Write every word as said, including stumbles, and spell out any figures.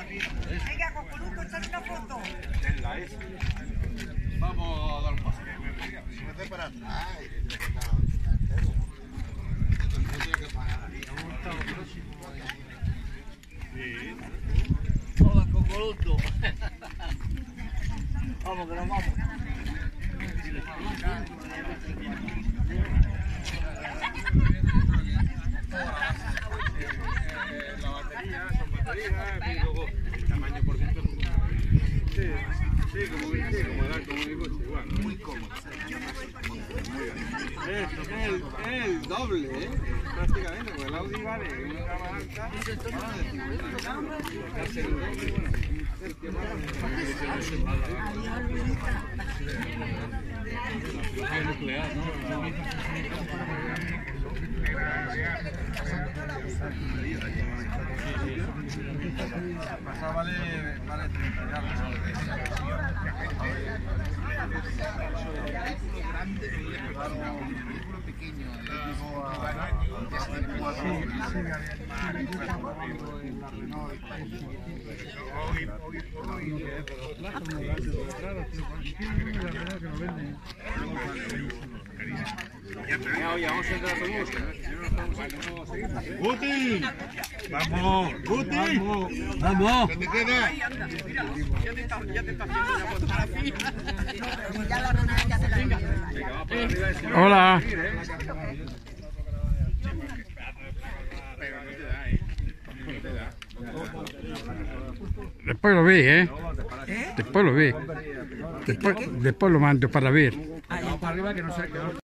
Venga, Cocoruco, echar una foto. En la S. Vamos a dar un paso. Vete para atrás. Hola, Cocoruco. Vamos, que nos vamos. La batería, son baterías, y luego el tamaño por dentro. Sí, sí, como sí, como el como mi coche, igual. Muy cómodo. Es el, el doble, ¿eh? Prácticamente, porque el Audi vale una gama alta. Casi el doble, bueno. El que más nuclear, ¿no? Pasar vale, vale treinta ya. Grande, vehículo pequeño, Oye, vamos a entrar a autobús. ¡Guti! ¡Vamos! ¡Guti! ¡Vamos! ¿Dónde queda? Ya te está, ya te está haciendo ya contar aquí. Ya la Ronald ya te la venga. Hola. Pero no te da, ¿eh? No te da. Después lo vi, ¿eh? Después lo vi. Después, después lo mando para ver. Vamos para arriba que no sé.